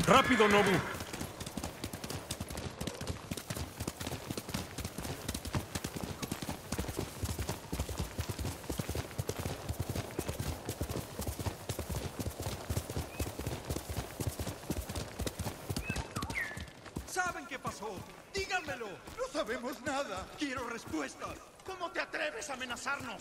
¡Rápido, Nobu! ¿Saben qué pasó? ¡Díganmelo! No sabemos nada. ¡Quiero respuestas! ¿Cómo te atreves a amenazarnos?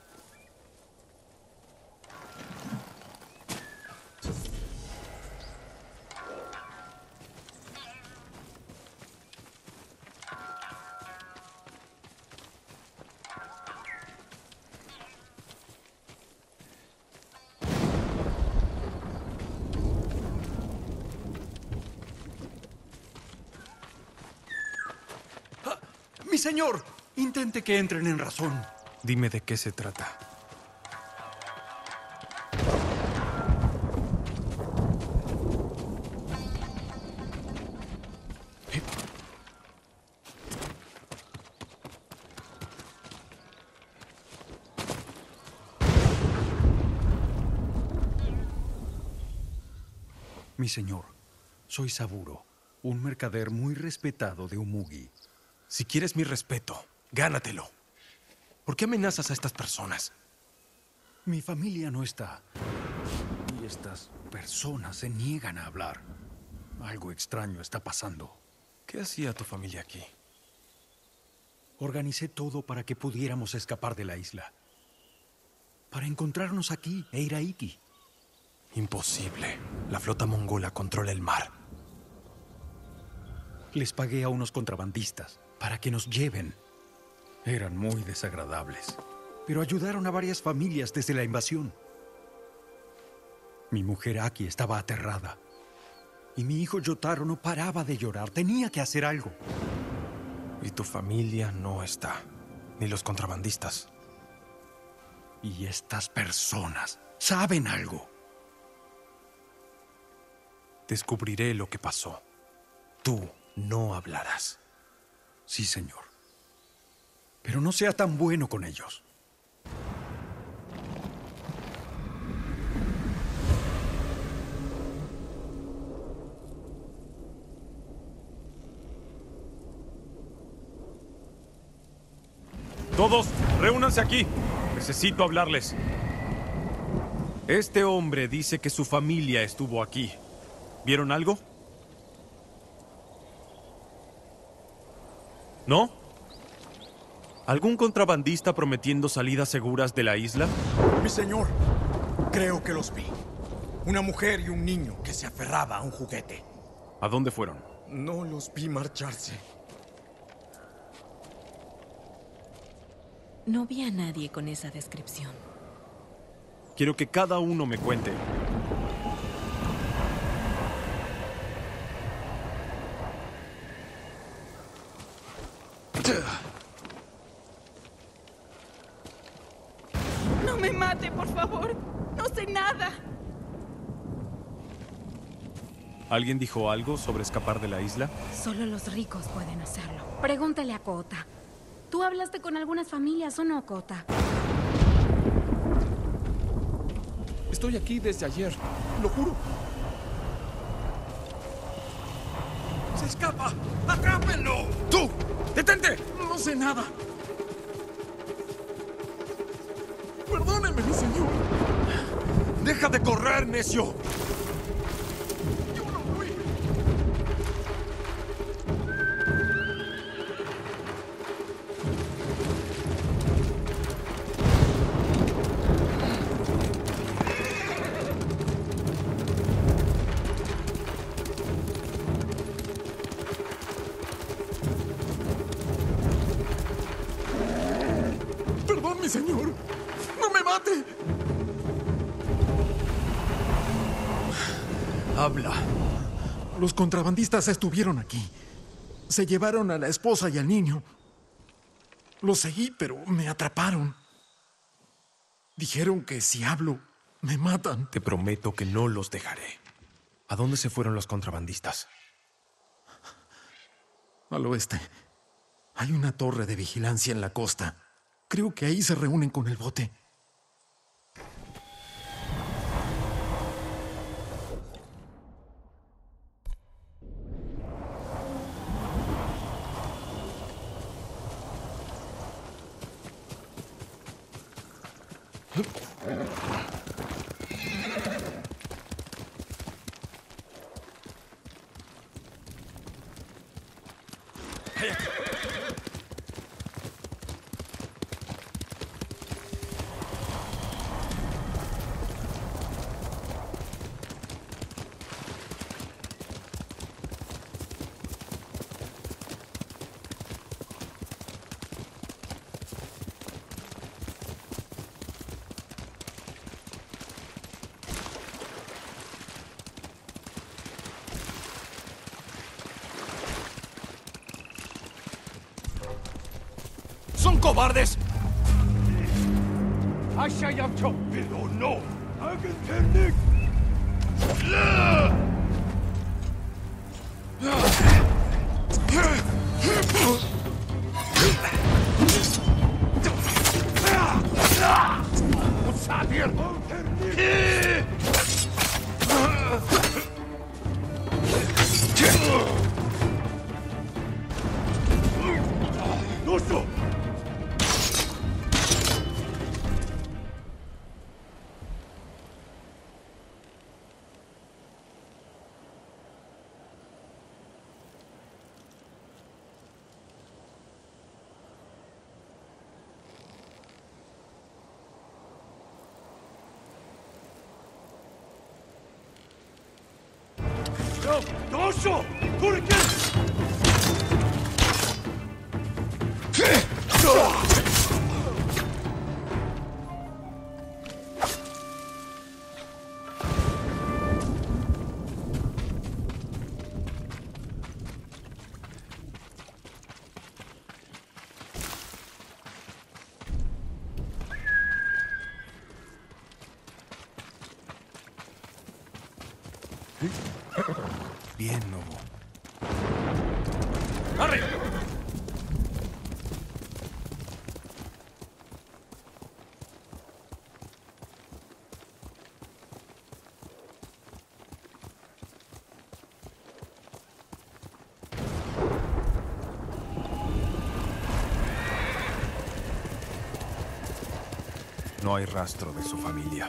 ¡Mi señor! Intente que entren en razón. Dime de qué se trata. Mi señor, soy Saburo, un mercader muy respetado de Umugi. Si quieres mi respeto, gánatelo. ¿Por qué amenazas a estas personas? Mi familia no está. Y estas personas se niegan a hablar. Algo extraño está pasando. ¿Qué hacía tu familia aquí? Organicé todo para que pudiéramos escapar de la isla. Para encontrarnos aquí e ir a Iki. Imposible. La flota mongola controla el mar. Les pagué a unos contrabandistas para que nos lleven. Eran muy desagradables, pero ayudaron a varias familias desde la invasión. Mi mujer Aki estaba aterrada. Y mi hijo Yotaro no paraba de llorar. Tenía que hacer algo. Y tu familia no está. Ni los contrabandistas. Y estas personas saben algo. Descubriré lo que pasó. Tú no hablarás. Sí, señor. Pero no sea tan bueno con ellos. Todos, reúnanse aquí. Necesito hablarles. Este hombre dice que su familia estuvo aquí. ¿Vieron algo? ¿No? ¿Algún contrabandista prometiendo salidas seguras de la isla? Mi señor, creo que los vi. Una mujer y un niño que se aferraba a un juguete. ¿A dónde fueron? No los vi marcharse. No vi a nadie con esa descripción. Quiero que cada uno me cuente. ¡No me mate, por favor! ¡No sé nada! ¿Alguien dijo algo sobre escapar de la isla? Solo los ricos pueden hacerlo. Pregúntale a Kota. ¿Tú hablaste con algunas familias o no, Kota? Estoy aquí desde ayer, lo juro. ¡Se escapa! ¡Atrápenlo! ¡Tú! ¡Detente! No sé nada. Perdóneme, mi señor. ¡Deja de correr, necio! Yo no fui. Perdón, mi señor. ¡No me mate! Habla. Los contrabandistas estuvieron aquí. Se llevaron a la esposa y al niño. Los seguí, pero me atraparon. Dijeron que si hablo, me matan. Te prometo que no los dejaré. ¿A dónde se fueron los contrabandistas? Al oeste. Hay una torre de vigilancia en la costa. Creo que ahí se reúnen con el bote. ¡Son cobardes! Pero no. Hagen Dosho! Bien, Nobu. ¡Harry! No hay rastro de su familia.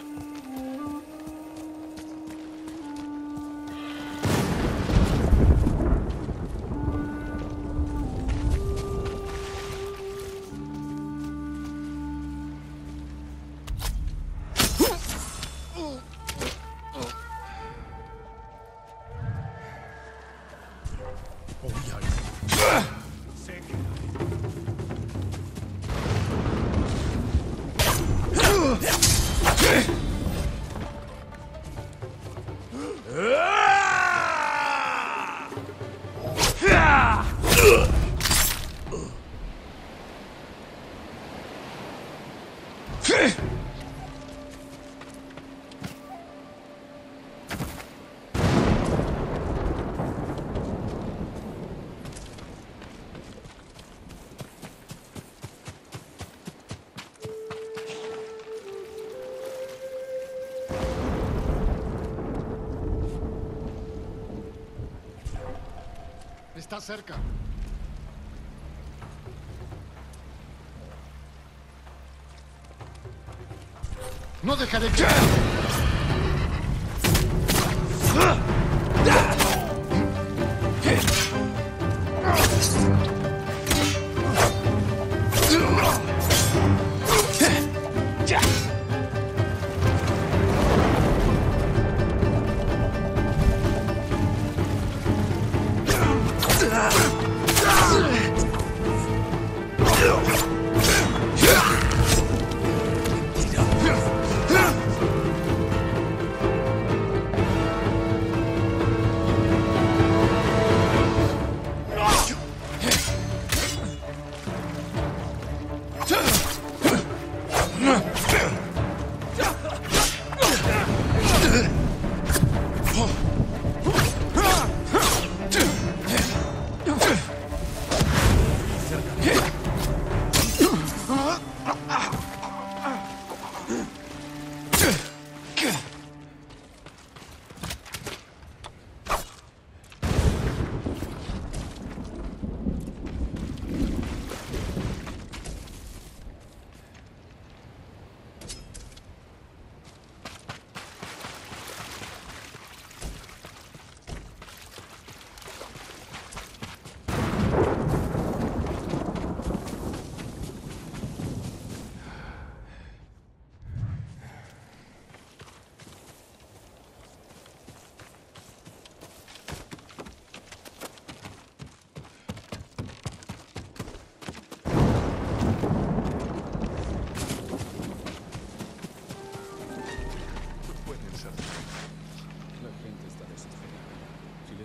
Está cerca. No dejaré que...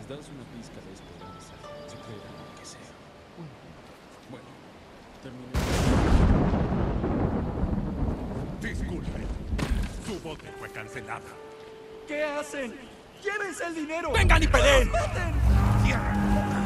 das una pizca de esperanza, se creerá lo que sea. Bueno, terminé. Disculpe. Su bote fue cancelada. ¿Qué hacen? ¡Llévense el dinero! ¡Vengan y peleen! ¡Cierra la boca!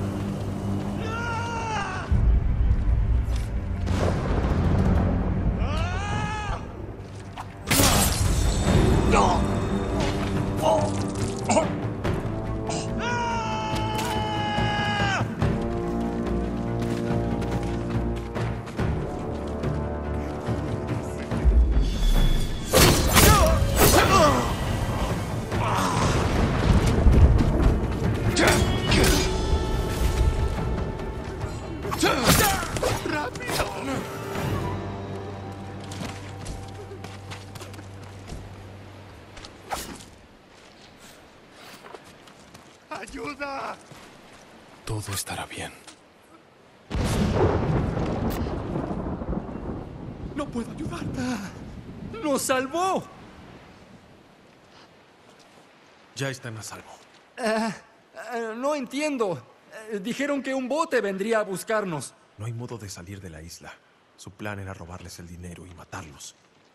¡Ayuda! Todo estará bien. ¡No puedo ayudar! ¡Nos salvó! Ya están a salvo. No entiendo. Dijeron que un bote vendría a buscarnos. No hay modo de salir de la isla. Su plan era robarles el dinero y matarlos.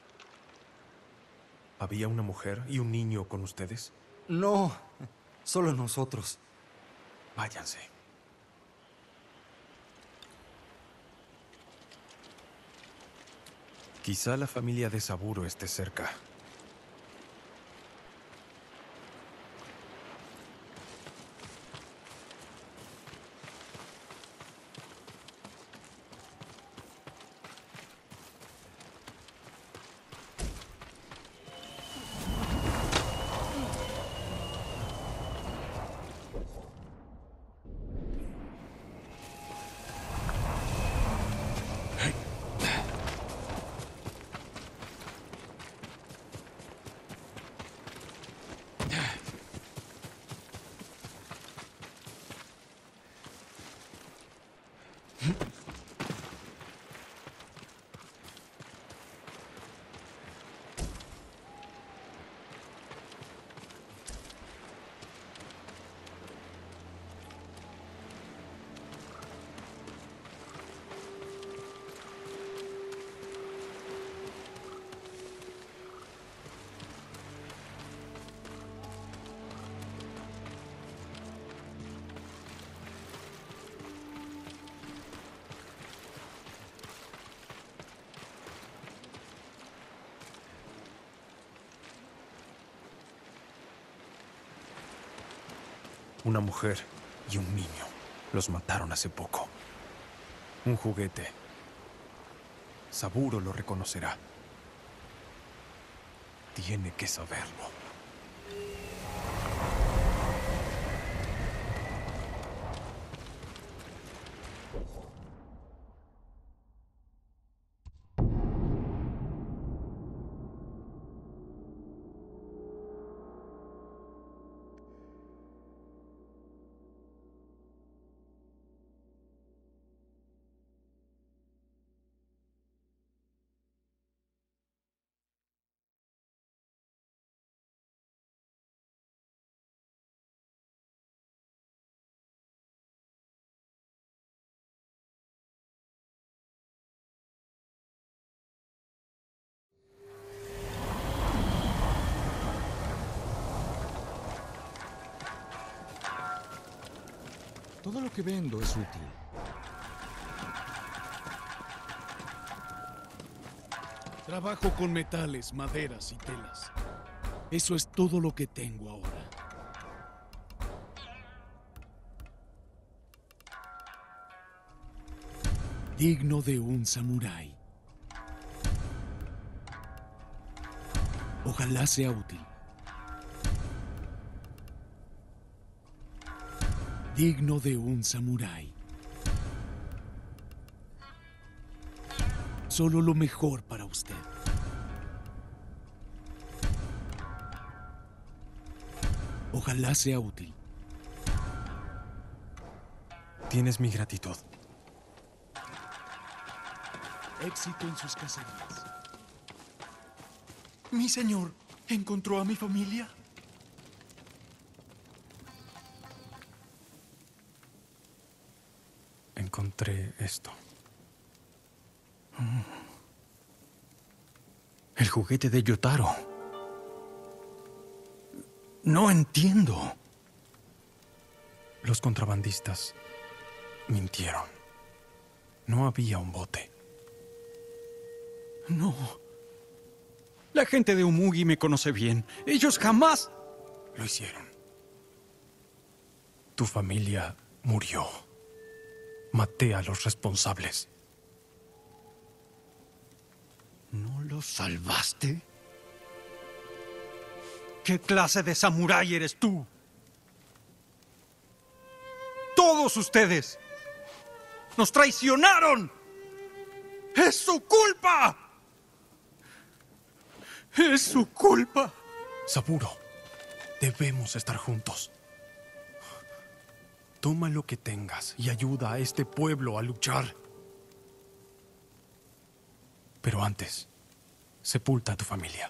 ¿Había una mujer y un niño con ustedes? No, solo nosotros. Váyanse. Quizá la familia de Saburo esté cerca. Una mujer y un niño. Los mataron hace poco. Un juguete. Saburo lo reconocerá. Tiene que saberlo. Todo lo que vendo es útil. Trabajo con metales, maderas y telas. Eso es todo lo que tengo ahora. Digno de un samurái. Ojalá sea útil. Digno de un samurái. Solo lo mejor para usted. Ojalá sea útil. Tienes mi gratitud. Éxito en sus cacerías. Mi señor, ¿encontró a mi familia? Encontré esto. El juguete de Yotaro. No entiendo. Los contrabandistas mintieron. No había un bote. No. La gente de Umugi me conoce bien. Ellos jamás lo hicieron. Tu familia murió. Maté a los responsables. ¿No los salvaste? ¿Qué clase de samurái eres tú? Todos ustedes nos traicionaron. ¡Es su culpa! ¡Es su culpa! Saburo, debemos estar juntos. Toma lo que tengas y ayuda a este pueblo a luchar. Pero antes, sepulta a tu familia.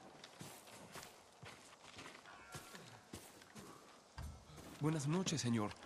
Buenas noches, señor.